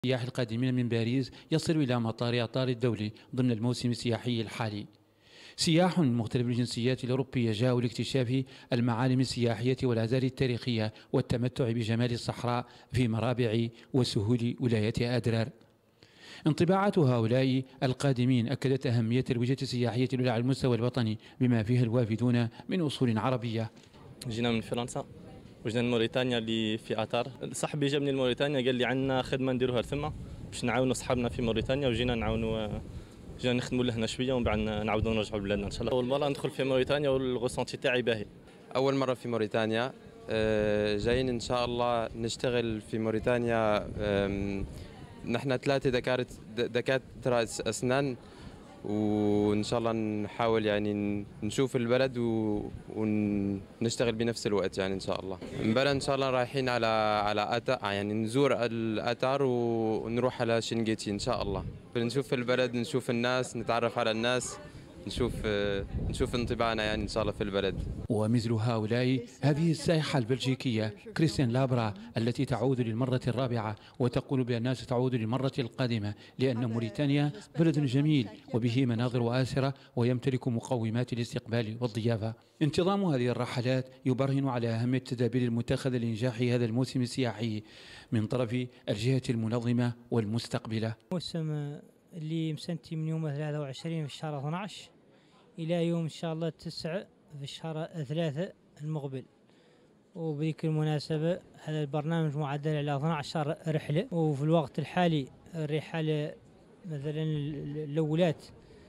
السياح القادمين من باريس يصل إلى مطار أطار الدولي ضمن الموسم السياحي الحالي. سياح من مختلف الجنسيات الأوروبية جاءوا لاكتشاف المعالم السياحية والآثار التاريخية والتمتع بجمال الصحراء في مرابع وسهول ولاية أدرار. انطباعات هؤلاء القادمين أكدت أهمية الوجهة السياحية الأولى على المستوى الوطني بما فيها الوافدون من أصول عربية. جينا من فرنسا وجينا من موريتانيا اللي في أطار. صاحبي جا من موريتانيا قال لي عندنا خدمة نديروها ثم باش نعاونوا صحابنا في موريتانيا، وجينا نعاونوا، جينا نخدموا لهنا شويه ومن بعد نعاودوا نرجعوا لبلادنا ان شاء الله. اول مره ندخل في موريتانيا والغوسونتي تاعي باهي. اول مره في موريتانيا، جايين ان شاء الله نشتغل في موريتانيا. نحن 3 دكاتره اسنان، وان شاء الله نحاول يعني نشوف البلد ونشتغل بنفس الوقت يعني ان شاء الله. امبارح ان شاء الله رايحين على يعني نزور الاثار ونروح على شنقيتي ان شاء الله، نشوف البلد، نشوف الناس، نتعرف على الناس، نشوف انطباعنا يعني ان شاء الله في البلد. ومثل هؤلاء هذه السائحة البلجيكية كريستين لابرا التي تعود للمرة الرابعة وتقول بأنها ستعود للمرة القادمة لأن موريتانيا بلد جميل وبه مناظر آسرة ويمتلك مقومات الاستقبال والضيافة. انتظام هذه الرحلات يبرهن على أهمية التدابير المتخذة لإنجاح هذا الموسم السياحي من طرف الجهة المنظمة والمستقبلة. موسم اللي مسنتي من يوم 23 في شهر 12 إلى يوم إن شاء الله 9 في شهر 3 المقبل. وبذيك المناسبة هذا البرنامج معدل على 12 رحلة، وفي الوقت الحالي الرحلة مثلا الأولات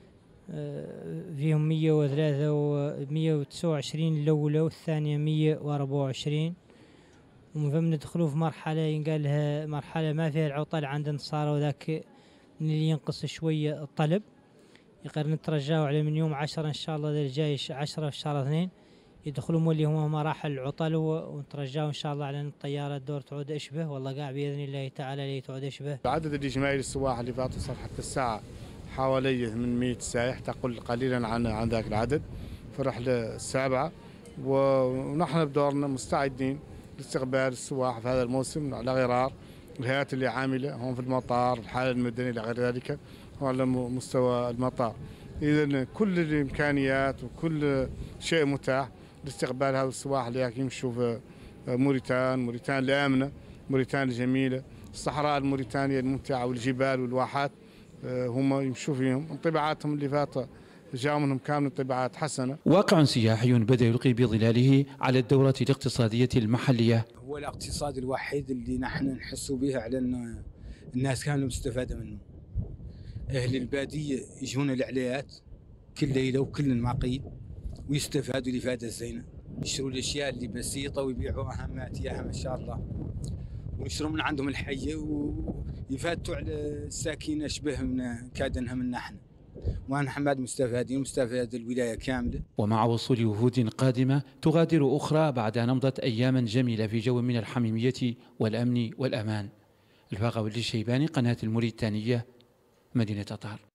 فيهم 103 و 129 الأولى، والثانية 124. ومن ندخلوا في مرحلة ينقال لها مرحلة ما فيها العطل عند النصارى، وذاك من اللي ينقص شوية الطلب. يقدر نترجاو على من يوم 10 إن شاء الله ذا الجاي 10 في شهر 2 يدخلوا مولي هم مراحل العطل، ونترجاو إن شاء الله على الطيارة الدور تعود أشبه، والله قاع بإذن الله تعالى لي تعود أشبه. العدد الإجمالي للسواح اللي فات وصل حتى الساعة حوالي 800 سائح، تقل قليلا عن ذاك العدد في الرحلة السابعة. ونحن بدورنا مستعدين لاستقبال السواح في هذا الموسم على غرار الهيئات اللي عاملة هون في المطار، الحالة المدنية إلى غير ذلك، وعلى مستوى المطار. إذن كل الإمكانيات وكل شيء متاح لاستقبال هذا السواح اللي يمشوا في موريتان الآمنة، موريتان الجميلة، الصحراء الموريتانية الممتعة والجبال والواحات هم يمشوا فيهم. انطباعاتهم اللي فاتت جاءوا منهم كانوا انطباعات حسنة. واقع سياحي بدأ يلقي بظلاله على الدورة الاقتصادية المحلية. هو الاقتصاد الوحيد اللي نحن نحس به على أن الناس كانوا مستفادة منه. أهل البادية يجون العليات كل ليلة وكل المعقيد ويستفادوا الإفادة الزينة، يشتروا الأشياء اللي بسيطة ويبيعوها أهماتها ما شاء الله، ويشتروا من عندهم الحية ويفاتوا على الساكنة أشبه من كادنها من نحن، ونحن بعد مستفادين مستفاد الولاية كاملة. ومع وصول وفود قادمة تغادر أخرى بعد أن أمضت أياما جميلة في جو من الحميمية والأمن والأمان. الفاقة والشيباني، قناة الموريتانية، مدينة أطار.